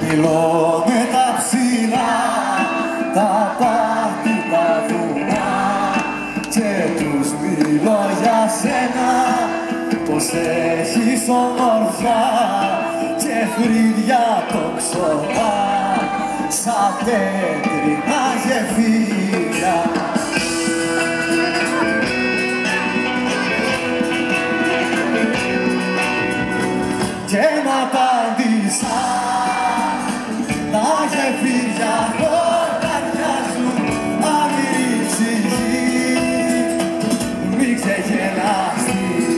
Μιλώ με τα ψηλά, τα πάρτι, τα βουνά και τους μιλώ για σένα, πως έχεις ομορφιά και φρύδια τοξωτά σαν πέτρινα γεφύρια. Και μ' απάντησα τα γεφύρια χορταριάζουν άμυρη ψυχή, μη ξεγελαστείς.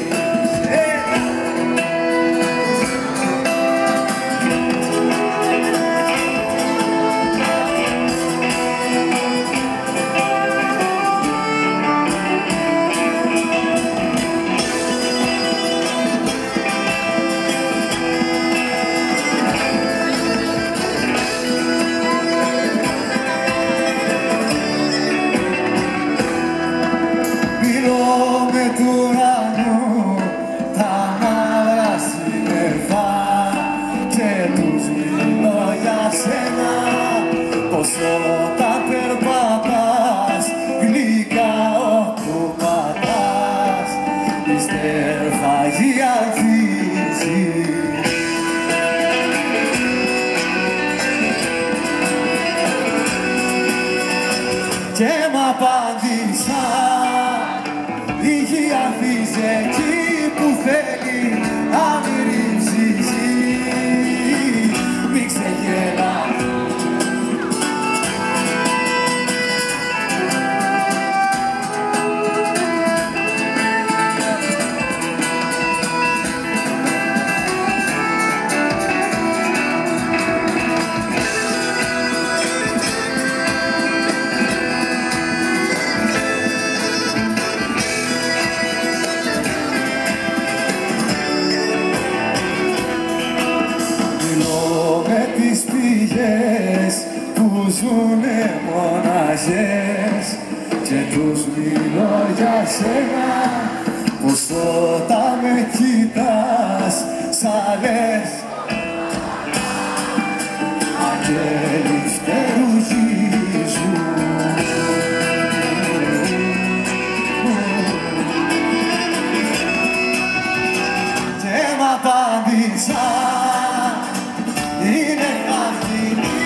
Του ουρανού τα μαύρα σύννεφα και τους μιλώ για σένα, πως όταν περπατάς γλυκά όπου πατάς η στερφαγή αρχίζει. Και μ' απάντησα η γη αφήσει εκεί που θέλει άμυρη ψυχή, μη ξεγελάς. Που ζουνε μοναχές και τους μιλώ για σένα, πως όταν με κοιτάς σαν λες αγγέλοι φτερουγίζουν. Και μ' απάντησα είναι χαρτινή